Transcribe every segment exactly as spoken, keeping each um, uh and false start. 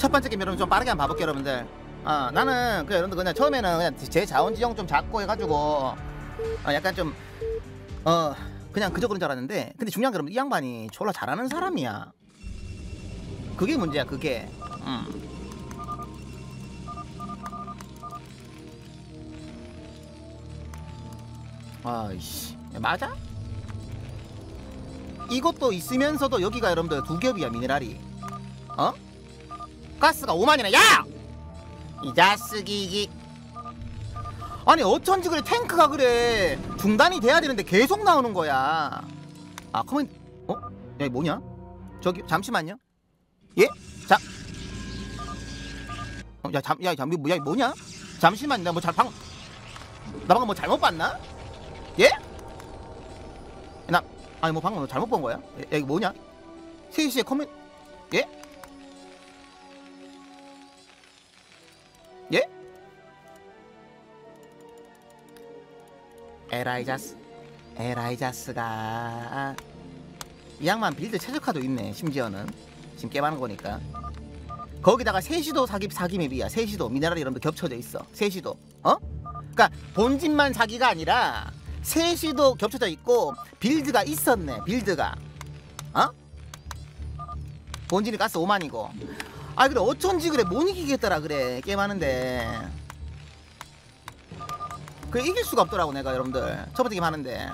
첫 번째 게임 여러분 좀 빠르게 한번 봐볼게요 여러분들. 어 나는 그 여러분들 그냥 처음에는 그냥 제 자원지형 좀 작고 해가지고 어 약간 좀 어 그냥 그저 그런 줄 알았는데, 근데 중요한 게 여러분 이 양반이 졸라 잘하는 사람이야. 그게 문제야 그게. 음. 아이씨 맞아? 이것도 있으면서도 여기가 여러분들 두 겹이야 미네랄이. 어? 가스가 오만이나. 야! 이 자식이 이 아니 어쩐지 그래 탱크가 그래 중단이 돼야 되는데 계속 나오는 거야. 아 커맨 어? 야 이거 뭐냐? 저기 잠시만요. 예? 자 어, 야 잠 야 잠 뭐야 뭐냐? 잠시만 나 뭐 잘 방 나 방금 뭐 잘못 봤나? 예? 나 아니 뭐 방금 뭐 잘못 본 거야? 야, 야 이거 뭐냐? 세 시에 커맨 예? 예? 에라이자스 에라이자스가 이 양반 빌드 최적화도 있네. 심지어는 지금 깨바는 거니까. 거기다가 세시도 사기 사기맵이야. 세시도 미네랄이 이런 데 겹쳐져 있어. 세시도 어? 그러니까 본진만 사기가 아니라 세시도 겹쳐져 있고 빌드가 있었네. 빌드가 어? 본진이 가스 오만이고. 아 그래 어쩐지 그래 못 이기겠더라 그래 게임하는데. 그래 이길 수가 없더라고 내가 여러분들 첫 번째 게임 하는데.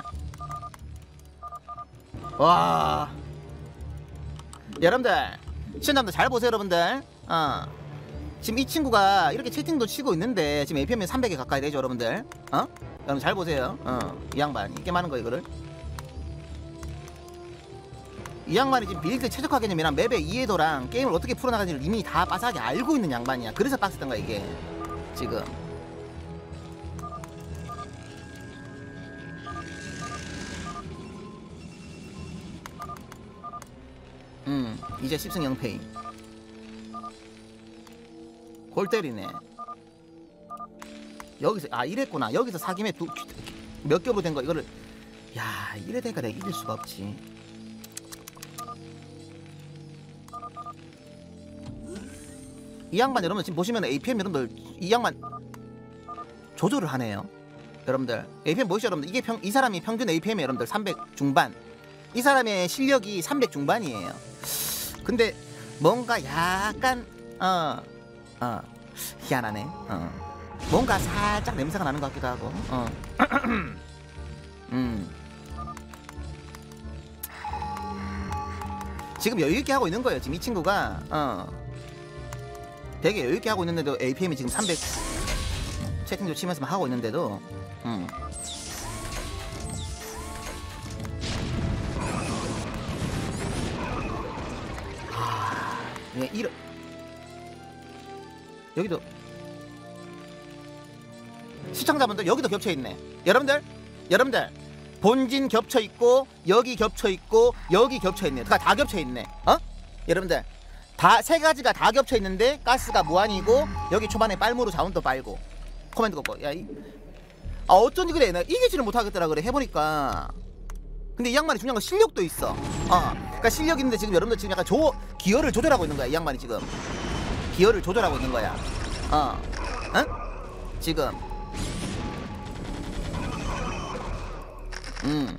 와 여러분들 시청자분들 잘 보세요 여러분들. 어 지금 이 친구가 이렇게 채팅도 치고 있는데 지금 에이피엠이 삼백에 가까이 되죠 여러분들. 어? 여러분 잘 보세요. 어 이 양반 이 게임하는 거 이거를. 이 양반이 지금 빌드 최적화 개념이랑 맵의 이해도랑 게임을 어떻게 풀어나가는지를 이미 다 빠삭하게 알고 있는 양반이야. 그래서 빡셌던 거야 이게 지금. 음 이제 십승 영패임. 골 때리네. 여기서 아 이랬구나. 여기서 사김에 두, 몇 겹으로 된 거 이거를. 야 이래 되니까 내가 이길 수가 없지. 이 양반 여러분 지금 보시면 에이피엠 여러분들 이 양반 조절을 하네요 여러분들. 에이피엠 보이시죠 여러분들. 이게 평, 이 사람이 평균 에이피엠이 여러분들 삼백 중반. 이 사람의 실력이 삼백 중반이에요. 근데 뭔가 약간 어 어 희한하네. 어 뭔가 살짝 냄새가 나는 것 같기도 하고. 어 음 지금 여유있게 하고 있는 거예요 지금 이 친구가. 어 되게 여유있게 하고 있는데도 에이피엠이 지금 삼백 채팅도 치면서 하고 있는데도 음. 아, 예, 이런 여기도 시청자분들 여기도 겹쳐있네 여러분들. 여러분들 본진 겹쳐있고 여기 겹쳐있고 여기 겹쳐있네. 다, 다 겹쳐있네. 어? 여러분들 다 세 가지가 다 겹쳐 있는데 가스가 무한이고 여기 초반에 빨무로 자원도 빨고 코멘트 걷고. 야, 이, 아 어쩐지 그래 내가 이기지를 못하겠더라 그래 해보니까. 근데 이 양반이 중요한 건 실력도 있어. 어, 그러니까 실력 있는데 지금 여러분들 지금 약간 조 기어를 조절하고 있는 거야 이 양반이 지금. 기어를 조절하고 있는 거야. 어, 응? 지금. 음.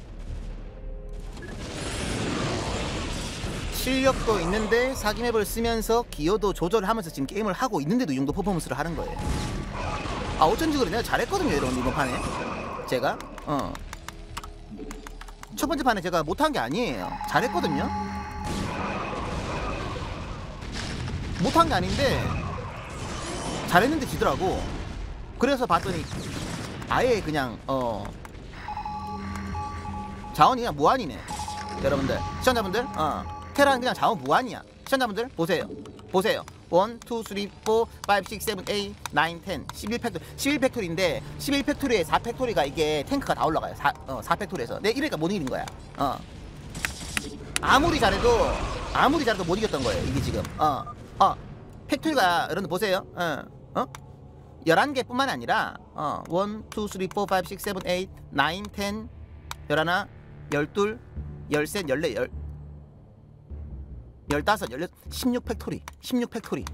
실력도 있는데 사기맵을 쓰면서 기어도 조절하면서 지금 게임을 하고 있는데도 이 정도 퍼포먼스를 하는 거예요. 아 어쩐지 그래 내가 잘했거든요 여러분 이번 판에. 제가 어 첫 번째 판에 제가 못한 게 아니에요. 잘했거든요. 못한 게 아닌데 잘했는데 지더라고. 그래서 봤더니 아예 그냥 어 자원이 그냥 무한이네 여러분들. 시청자분들 어 테라는 그냥 자원 무한이야. 시청자분들 보세요 보세요. 일, 이, 삼, 사, 오, 육, 칠, 팔, 구, 텐 십일 팩토리 십일 팩토리인데 십일 팩토리에 사 팩토리가 이게 탱크가 다 올라가요. 사, 어, 사 팩토리에서 내 이러니까 못 이기는 거야. 어 아무리 잘해도 아무리 잘해도 못 이겼던 거예요 이게 지금. 어 어 팩토리가 여러분들 보세요. 어 어 열한 개 뿐만 아니라 어 일, 이, 삼, 사, 오, 육, 칠, 팔, 구, 텐 열하나 열둘 열셋 열넷 열 열다섯, 열여섯, 십육 팩토리, 십육 팩토리,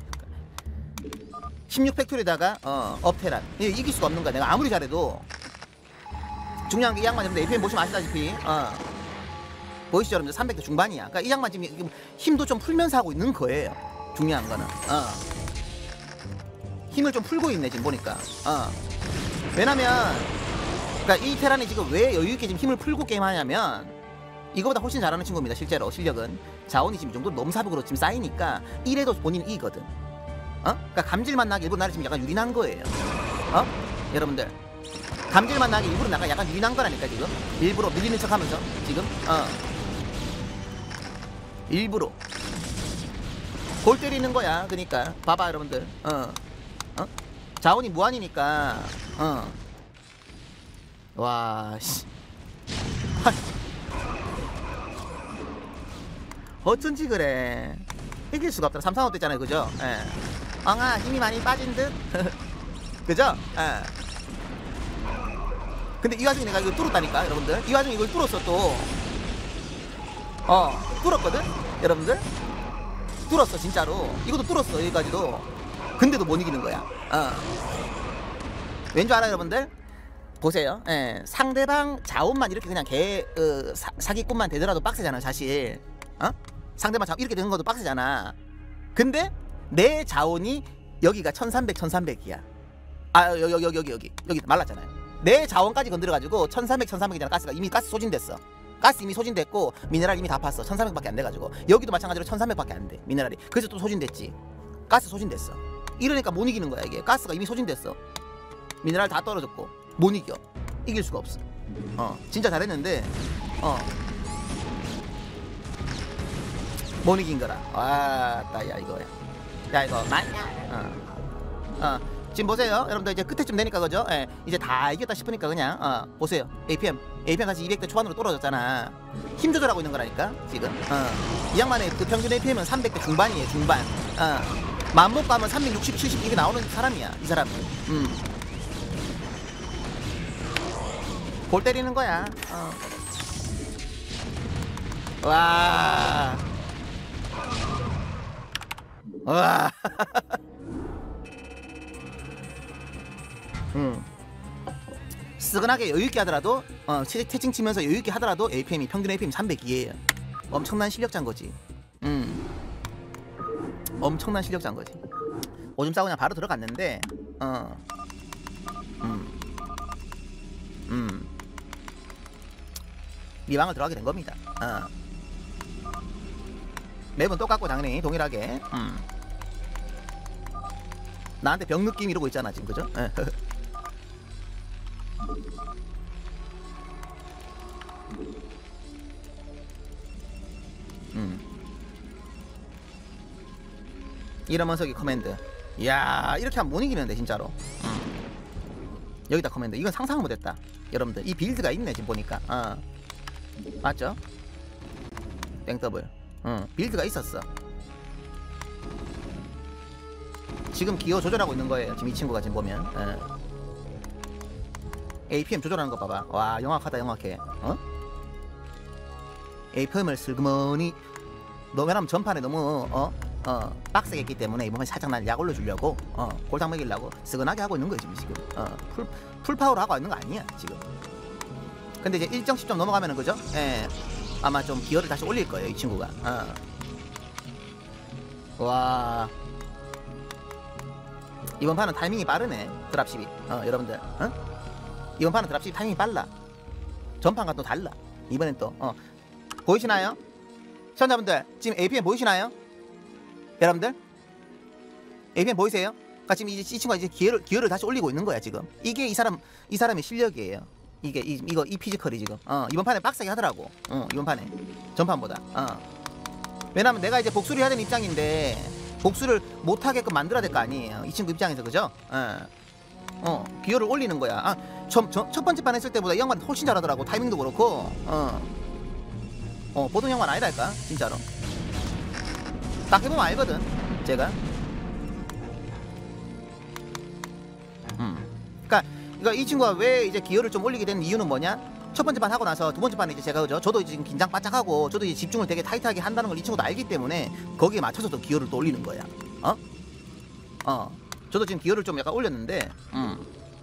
십육 팩토리다가 어 업테란 이길 수가 없는 거야. 내가 아무리 잘해도. 중요한 게 이 양반 여러분들 에이피엠 보시면 아시다시피 어 보이시죠 여러분들? 삼백 대 중반이야. 그러니까 이 양반 지금 힘도 좀 풀면서 하고 있는 거예요. 중요한 거는 어 힘을 좀 풀고 있네 지금 보니까. 어 왜냐면 그러니까 이 테란이 지금 왜 여유있게 지금 힘을 풀고 게임하냐면 이거보다 훨씬 잘하는 친구입니다. 실제로 실력은 자원이 지금 이 정도 넘사벽으로 지금 쌓이니까 이래도 본인은 이기거든. 어? 그러니까 감질만 나게 일부러 나를 지금 약간 유린한 거예요. 어? 여러분들 감질만 나게 일부러 나가 약간 유린한 거라니까 지금. 일부러 밀리는 척하면서 지금 어 일부러 골 때리는 거야. 그러니까 봐봐 여러분들. 어 어? 자원이 무한이니까 어 와 씨. 어쩐지 그래. 이길 수가 없더라. 삼, 사, 오 때잖아요. 그죠? 예. 엉아 힘이 많이 빠진 듯. 그죠? 예. 근데 이 와중에 내가 이걸 뚫었다니까 여러분들. 이 와중에 이걸 뚫었어 또. 어 뚫었거든 여러분들. 뚫었어 진짜로. 이것도 뚫었어 여기까지도. 근데도 못 이기는 거야. 어 왠 줄 알아요 여러분들? 보세요. 예. 상대방 자원만 이렇게 그냥 개 어, 사, 사기꾼만 되더라도 빡세잖아 사실. 어? 상대방 자원 이렇게 되는 것도 빡세잖아. 근데 내 자원이 여기가 천삼백, 천삼백이야. 아 여기 여기 여기 여기 여기 여기 말랐잖아요. 내 자원까지 건드려가지고 천삼백, 천삼백이잖아. 가스가 이미 가스 소진됐어. 가스 이미 소진됐고 미네랄 이미 다 팠어. 천삼백밖에 안 돼가지고 여기도 마찬가지로 천삼백밖에 안 돼. 미네랄이. 그래서 또 소진됐지. 가스 소진됐어. 이러니까 못 이기는 거야 이게. 가스가 이미 소진됐어. 미네랄 다 떨어졌고 못 이겨. 이길 수가 없어. 어 진짜 잘했는데 어 못 이긴 거라. 와따 야 이거야. 야 이거 맞냐? 어. 어 지금 보세요 여러분들. 이제 끝에쯤 되니까 그죠? 예, 이제 다 이겼다 싶으니까 그냥 어 보세요. 에이피엠 에이피엠 다시 이백 대 초반으로 떨어졌잖아. 힘 조절하고 있는 거라니까 지금. 어. 이 양반의 그 평균 에이피엠은 삼백 대 중반이에요. 중반. 어. 맘먹고 가면 삼백육십, 칠십 이게 나오는 사람이야 이 사람은. 음. 골 때리는 거야. 어. 와. 와. 음. 스근하게 여유있게 하더라도 어, 채팅 치면서 여유있게 하더라도 에이피엠이 평균 에이피엠이 삼백이에요. 엄청난 실력자인 거지. 음. 엄청난 실력자인 거지. 오줌 싸고 그냥 바로 들어갔는데 어. 음. 음. 미방을 들어가게 된 겁니다. 어. 매번 똑같고 당연히 동일하게. 음. 나한테 병 느낌 이러고 있잖아 지금 그죠? 음. 이러면서 이 커맨드. 이야 이렇게 하면 못 이기는데 진짜로. 음. 여기다 커맨드. 이건 상상을 못했다 여러분들. 이 빌드가 있네 지금 보니까. 어. 맞죠? 땡더블. 응, 빌드가 있었어. 지금 기어 조절하고 있는 거예요 지금 이 친구가 지금 보면. 어. 에이피엠 조절하는 거 봐봐. 와 영악하다 영악해. 어? 에이피엠을 슬그머니 너무하면 전판에 너무 어? 어 빡세게 했기 때문에 이번에 살짝 날 약 올려주려고 어 골탕 먹이려고 스근하게 하고 있는 거예요 지금. 지금 어 풀, 풀파워로 하고 있는 거 아니야 지금. 근데 이제 일정 시점 넘어가면은 그죠? 예. 아마 좀 기어를 다시 올릴 거예요 이 친구가. 어. 와 이번 판은 타이밍이 빠르네 드랍십이. 어 여러분들 어? 이번 판은 드랍십이 타이밍이 빨라. 전판과 또 달라 이번엔 또. 어 보이시나요? 시청자분들 지금 에이피엠 보이시나요? 여러분들 에이피엠 보이세요? 그러니까 지금 이제 이 친구가 이제 기어를 기어를 다시 올리고 있는 거야 지금. 이게 이 사람 이 사람의 실력이에요. 이게 이, 이거 이 피지컬이 지금 어 이번 판에 빡세게 하더라고. 어 이번 판에 전판보다. 어 왜냐면 내가 이제 복수를 해야 되는 입장인데 복수를 못하게끔 만들어야 될 거 아니에요 이 친구 입장에서. 그죠? 어, 어 기어를 올리는 거야. 아, 저, 저, 첫 번째 판 했을 때보다 이 양반 훨씬 잘하더라고. 타이밍도 그렇고. 어, 어 보통 양반 아니랄까 진짜로. 딱 해보면 알거든 제가. 음 그니까 그러니까 이 친구가 왜 이제 기어를 좀 올리게 된 이유는 뭐냐? 첫 번째 판 하고 나서 두 번째 판에 이제 제가 그죠? 저도 지금 긴장 바짝하고 저도 이제 집중을 되게 타이트하게 한다는 걸 이 친구도 알기 때문에 거기에 맞춰서 또 기여를 또 올리는 거야. 어? 어. 저도 지금 기여를 좀 약간 올렸는데, 음.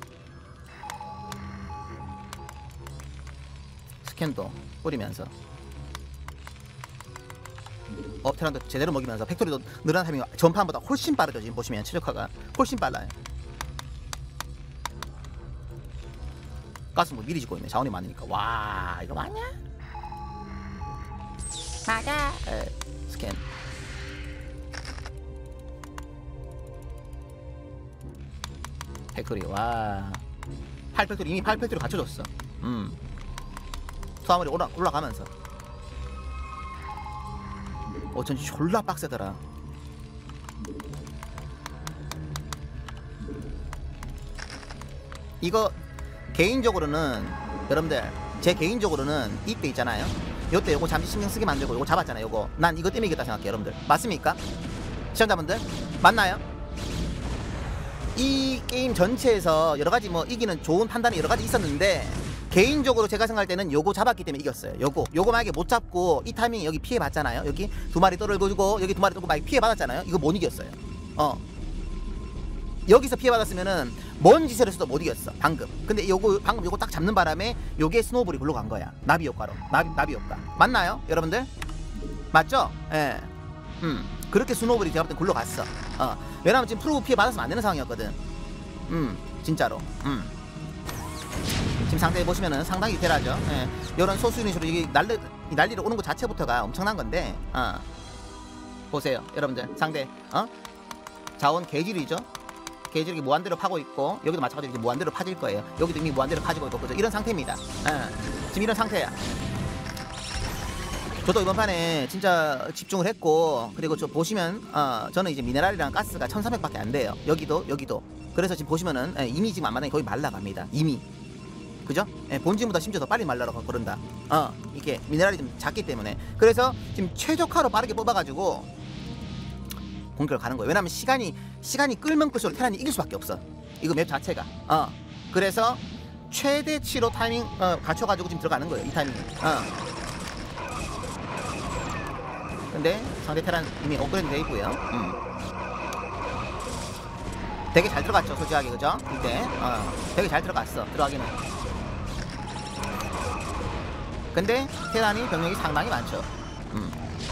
스캔도 뿌리면서 업테란도 제대로 먹이면서 팩토리도 늘어난 타이밍이 전판보다 훨씬 빠르죠. 지금 보시면 최적화가 훨씬 빨라요. 가스 뭐 미리 짓고 있네. 자원이 많으니까. 와, 이거 맞냐? 맞아. 에, 스캔. 팩토리. 와, 팔 팩토리 이미 팔 팩토리 갖춰줬어. 음. 투하물이 올라 올라가면서. 어쩐지 졸라 빡세더라. 이거 개인적으로는 여러분들 제 개인적으로는 이때 있잖아요. 요때 요거 잠시 신경 쓰게 만들고 요거 잡았잖아요. 요거 난 이거 때문에 이겼다 생각해요. 여러분들 맞습니까? 시청자분들 맞나요? 이 게임 전체에서 여러가지 뭐 이기는 좋은 판단이 여러가지 있었는데 개인적으로 제가 생각할 때는 요거 잡았기 때문에 이겼어요. 요거 요거 만약에 못 잡고 이 타이밍에 여기 피해 봤잖아요. 여기 두 마리 떨어지고 여기 두 마리 떨고 막 피해 받았잖아요. 이거 못 이겼어요. 어 여기서 피해 받았으면은 뭔 짓을 했어도 못 이겼어 방금. 근데 요거 방금 요거 딱 잡는 바람에 요게 스노우볼이 굴러간 거야. 나비 효과로. 나비 나비 효과 맞나요 여러분들? 맞죠? 예. 음 그렇게 스노우볼이 제가 볼 땐 굴러갔어. 어 왜냐면 지금 프로브 피해 받았으면 안 되는 상황이었거든. 음 진짜로. 음 지금 상대 보시면은 상당히 대라죠. 예. 이런 소수 유닛으로 이게 날리 난리를 오는 것 자체부터가 엄청난 건데, 어. 보세요, 여러분들 상대, 어? 자원 개질이죠. 개질이 무한대로 파고 있고 여기도 마찬가지로 이제 무한대로 파질 거예요. 여기도 이미 무한대로 파지고 있고 그죠? 이런 상태입니다. 예. 지금 이런 상태야. 저도 이번 판에 진짜 집중을 했고 그리고 저 보시면 어, 저는 이제 미네랄이랑 가스가 천삼백밖에 안 돼요. 여기도 여기도. 그래서 지금 보시면은 예, 이미 지금 안마당이 거의 말라갑니다. 이미. 그죠? 예, 본진보다 심지어 더 빨리 말라라고 그런다. 어, 이게 미네랄이 좀 작기 때문에. 그래서 지금 최적화로 빠르게 뽑아가지고 공격을 가는 거예요. 왜냐면 시간이 시간이 끌면 끌수록 테란이 이길 수밖에 없어. 이거 맵 자체가. 어, 그래서 최대치로 타이밍 어, 갖춰가지고 지금 들어가는 거예요. 이 타이밍에. 어. 근데 상대 테란 이미 업그레이드 돼 있고요. 음. 되게 잘 들어갔죠, 솔직하게 그죠? 이때 어, 되게 잘 들어갔어. 들어가기는. 근데 테란이 병력이 상당히 많죠. 음.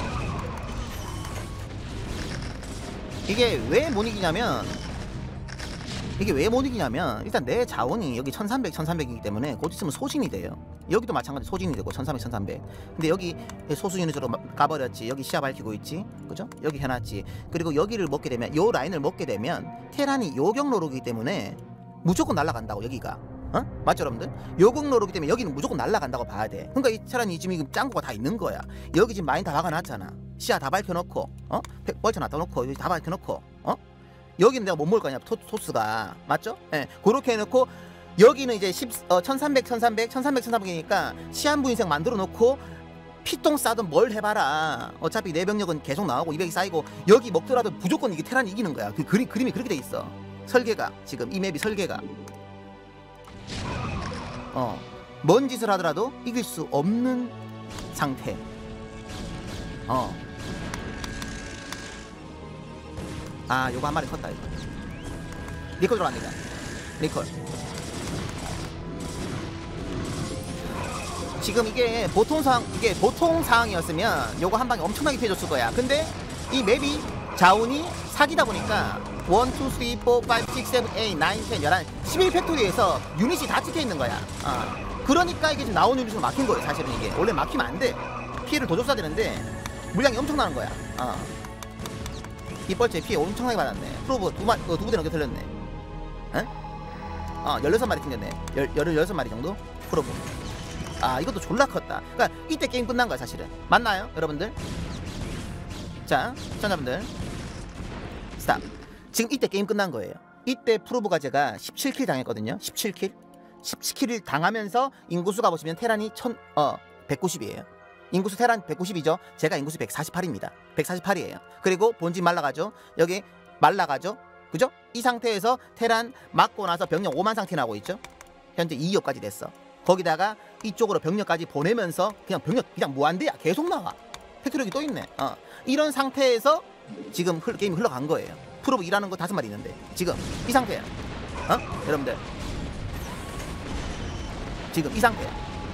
이게 왜 못 이기냐면 이게 왜 못 이기냐면 일단 내 자원이 여기 천삼백, 천삼백이기 때문에 곧 있으면 소진이 돼요. 여기도 마찬가지 소진이 되고 천삼백, 천삼백. 근데 여기 소수 유닛으로 가버렸지. 여기 시야 밝히고 있지. 그죠? 여기 해놨지. 그리고 여기를 먹게 되면 요 라인을 먹게 되면 테란이 요격로로기 때문에 무조건 날아간다고 여기가. 어? 맞죠 여러분들? 요격로로기 때문에 여기는 무조건 날아간다고 봐야 돼. 그러니까 이 테란이 지금 짱구가 다 있는 거야. 여기 지금 마인 다 박아놨잖아. 시야 다 밝혀놓고 어? 벌쳐 놨다놓고 여기 다 밝혀놓고 어? 여기는 내가 못 먹을 거 아니야 토, 토스가. 맞죠? 예. 그렇게 해놓고 여기는 이제 십, 어, 천삼백, 천삼백, 천삼백, 천삼백이니까 시한부 인생 만들어 놓고 피똥 싸든 뭘 해봐라. 어차피 내 병력은 계속 나오고 이백이 쌓이고 여기 먹더라도 무조건 이게 테란이 이기는 거야. 그 그림, 그림이 그렇게 돼 있어. 설계가 지금 이 맵이 설계가 어, 뭔 짓을 하더라도 이길 수 없는 상태. 어. 아, 요거 한 마리 컸다 이거. 리콜 들어갑니다. 리콜. 지금 이게 보통 상황, 이게 보통 상황이었으면 요거 한 방에 엄청나게 피해줬을 거야. 근데 이 맵이 자원이 사기다 보니까 일, 이, 삼, 사, 오, 육, 칠, 팔, 칠, 팔, 구, 십, 십일 팩토리에서 유닛이 다 찍혀 있는 거야. 어. 그러니까 이게 지금 나오는 유닛으로 막힌 거예요. 사실은 이게 원래 막히면 안 돼. 피해를 더 줬어야 되는데 물량이 엄청나는 거야. 어. 이뻘째 피해 엄청나게 받았네. 프로브 두 마리, 어, 두 부대 넘게 틀렸네. 에? 어, 열여섯 마리 튕겼네. 열, 열여섯 마리 정도? 프로브. 아, 이것도 졸라 컸다. 그러니까 이때 게임 끝난 거야, 사실은. 맞나요, 여러분들? 자, 시청자분들. 스탑. 지금 이때 게임 끝난 거예요. 이때 프로브가 제가 십칠 킬 당했거든요. 십칠 킬. 십칠 킬을 당하면서 인구수가 보시면 테란이 천, 어, 백구십이에요. 인구수 테란 백구십이죠. 제가 인구수 백사십팔입니다. 백사십팔이에요. 그리고 본진 말라가죠. 여기 말라가죠. 그죠? 이 상태에서 테란 맞고 나서 병력 오만 상태 나고 있죠. 현재 이 위까지 됐어. 거기다가 이쪽으로 병력까지 보내면서 그냥 병력 그냥 무한대야. 계속 나와. 팩토리기 또 있네. 어. 이런 상태에서 지금 흘, 게임이 흘러간 거예요. 프로브 일하는 거 다섯 마리 있는데 지금 이 상태야. 어? 여러분들 지금 이 상태야.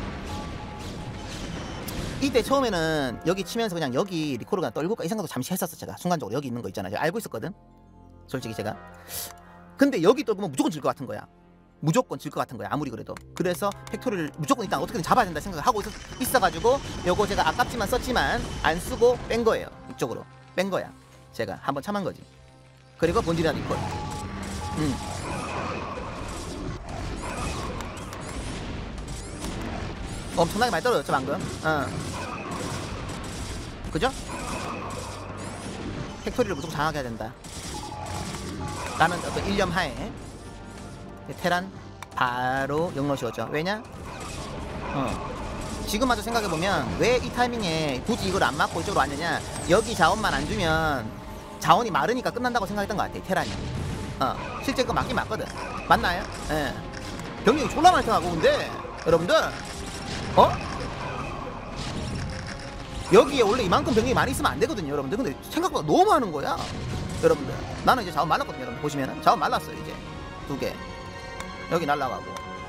이때 처음에는 여기 치면서 그냥 여기 리콜을 그냥 떨굴까 이 생각도 잠시 했었어. 제가 순간적으로 여기 있는 거 있잖아요. 제가 알고 있었거든 솔직히 제가. 근데 여기 떨구면 무조건 질 것 같은 거야. 무조건 질 것 같은 거야. 아무리 그래도. 그래서 팩토리를 무조건 일단 어떻게든 잡아야 된다 생각을 하고 있어, 있어가지고 요거 제가 아깝지만 썼지만 안 쓰고 뺀 거예요. 이쪽으로 뺀 거야. 제가 한번 참은 거지. 그리고 본질이나 리콜. 음. 엄청나게 많이 떨어졌죠 방금. 어. 그죠? 팩토리를 무조건 장악해야 된다 라는 어떤 일념 하에 테란 바로 영러시오죠. 왜냐? 어. 지금 와서 생각해보면 왜 이 타이밍에 굳이 이걸 안 맞고 이쪽으로 왔느냐. 여기 자원만 안 주면 자원이 마르니까 끝난다고 생각했던 것 같아 테란이. 어. 실제 그거 맞긴 맞거든. 맞나요? 예. 병력이 졸라 많이 생각하고. 근데 여러분들 어? 여기에 원래 이만큼 병력이 많이 있으면 안 되거든요 여러분들. 근데 생각보다 너무 많은 거야 여러분들. 나는 이제 자원 말랐거든요 여러분. 보시면은 자원 말랐어요 이제 두 개. 여기 날라가고.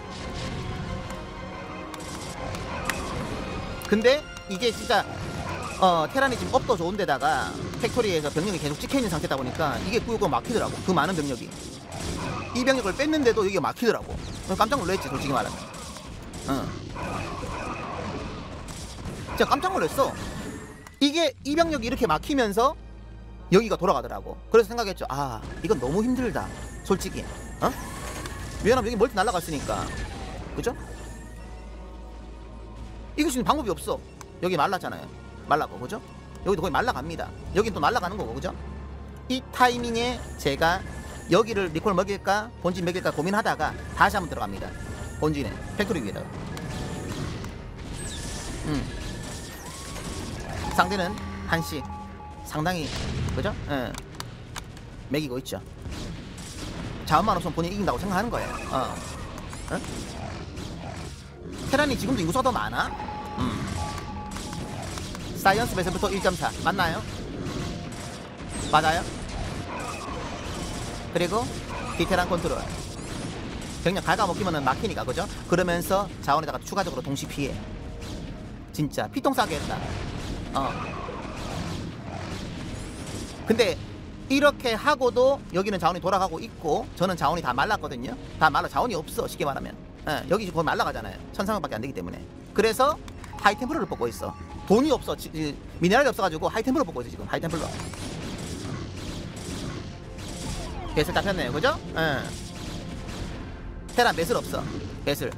근데 이게 진짜 어 테란이 지금 업도 좋은데다가 팩토리에서 병력이 계속 찍혀있는 상태다 보니까 이게 꾸역꾸역 막히더라고. 그 많은 병력이 이 병력을 뺐는데도 이게 막히더라고. 깜짝 놀랐지 솔직히 말하면. 어. 진짜 깜짝 놀랐어. 이게 이 병력이 이렇게 막히면서 여기가 돌아가더라고. 그래서 생각했죠. 아 이건 너무 힘들다 솔직히. 어? 왜냐면 여기 멀티 날라갔으니까. 그죠? 이거 지금 방법이 없어. 여기 말랐잖아요. 말라고. 그죠? 여기도 거의 말라갑니다. 여긴 또 날라가는 거고. 그죠? 이 타이밍에 제가 여기를 리콜 먹일까 본진 먹일까 고민하다가 다시 한번 들어갑니다. 본진에 팩토리 위에다가. 음. 상대는 한시 상당히 그죠? 예. 매기고 있죠. 자원만 없으면 본인이 이긴다고 생각하는 거예요. 어. 어? 테란이 지금도 인구수가 더 많아? 음. 사이언스 배슬부터 일 점 사 맞나요? 맞아요? 그리고 디테란 컨트롤 병력 갉아먹기면은 막히니까. 그죠? 그러면서 자원에다가 추가적으로 동시 피해. 진짜 피똥 싸게 했다. 어. 근데 이렇게 하고도 여기는 자원이 돌아가고 있고 저는 자원이 다 말랐거든요. 다 말라. 자원이 없어 쉽게 말하면. 예, 여기 지금 거의 말라가잖아요. 천삼백밖에 안 되기 때문에. 그래서 하이템플러를 뽑고 있어. 돈이 없어. 지, 미네랄이 없어가지고 하이템플러 뽑고 있어 지금. 하이템플러. 배슬 잡혔네요. 그죠? 예. 테란 배슬 없어. 배슬.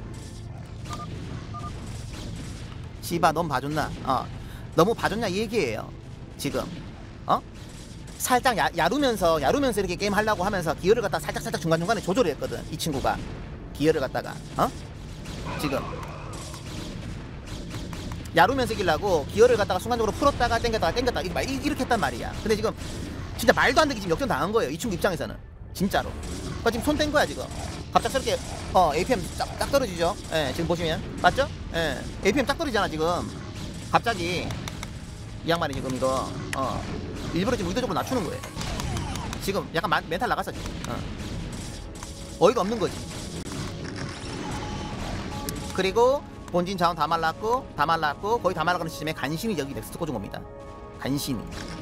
씨바 너무 봐줬나? 어. 너무 봐줬냐 이 얘기예요 지금. 어? 살짝 야, 야루면서 야루면서 이렇게 게임 하려고 하면서 기어를 갖다가 살짝 살짝 중간중간에 조절을 했거든 이 친구가. 기어를 갖다가 어? 지금 야루면서 이기려고 기어를 갖다가 순간적으로 풀었다가 땡겼다가 땡겼다가 이렇게, 이렇게 했단 말이야. 근데 지금 진짜 말도 안 되게 지금 역전 당한 거예요 이 친구 입장에서는. 진짜로. 그러니까 지금 손 뗀 거야 지금. 갑작스럽게 어 에이피엠 딱, 딱 떨어지죠. 예, 지금 보시면 맞죠? 예, 에이피엠 딱 떨어지잖아 지금. 갑자기 이 양반이 지금 이거 어 일부러 지금 의도적으로 낮추는 거예요. 지금 약간 마, 멘탈 나갔어 지금. 어. 어이가 없는 거지. 그리고 본진 자원 다 말랐고 다 말랐고 거의 다 말라가는 시점에 간신히 여기 넥스트 꽂은 겁니다. 간신히.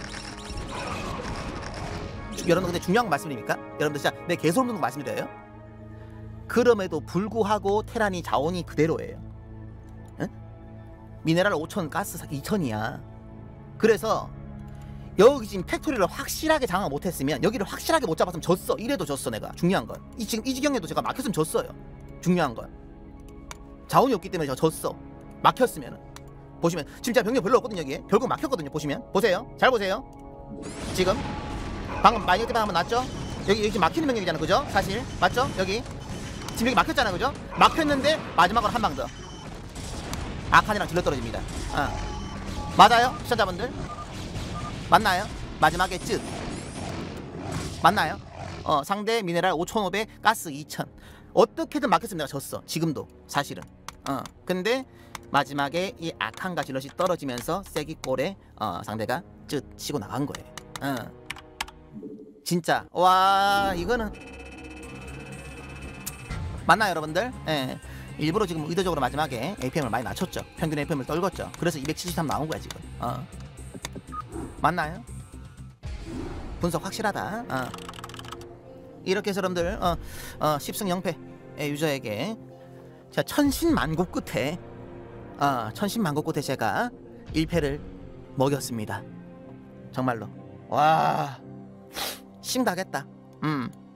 주, 여러분 근데 중요한 거 말씀드립니까? 여러분들 진짜 내 개소름 돋는 거 말씀드려요? 그럼에도 불구하고 테란이 자원이 그대로예요. 응? 미네랄 오천, 가스 이천이야. 그래서 여기 지금 팩토리를 확실하게 장악 못했으면 여기를 확실하게 못 잡았으면 졌어. 이래도 졌어 내가. 중요한 건 이 지금 이 지경에도 제가 막혔으면 졌어요. 중요한 건 자원이 없기 때문에 저 졌어. 막혔으면은. 보시면 지금 제가 병력 별로 없거든요 여기에. 결국 막혔거든요. 보시면 보세요. 잘 보세요. 지금 방금 마이너스 때만 한번 났죠? 여기 여기 막히는 병력이잖아. 그죠? 사실 맞죠? 여기 지금 여기 막혔잖아. 그죠? 막혔는데 마지막으로 한 방 더 아칸이랑 질러 떨어집니다. 어. 맞아요? 시청자분들? 맞나요? 마지막에 쯧 맞나요? 어, 상대 미네랄 오천오백, 가스 이천. 어떻게든 막혔으면 내가 졌어. 지금도 사실은 어 근데 마지막에 이 아칸과 질럿이 떨어지면서 세기골에 어 상대가 쯧 치고 나간 거예요. 어 진짜 와 이거는 맞나요 여러분들? 예. 일부러 지금 의도적으로 마지막에 에이피엠을 많이 낮췄죠. 평균 에이피엠을 떨궜죠. 그래서 이백칠십삼 나온 거야 지금. 어. 맞나요? 분석 확실하다. 어. 이렇게 해서 여러분들 어, 어, 십승 영패 유저에게 자 천신만고 끝에 어, 천신만고 끝에 제가 일 패를 먹였습니다. 정말로 와 싱다겠다. 음.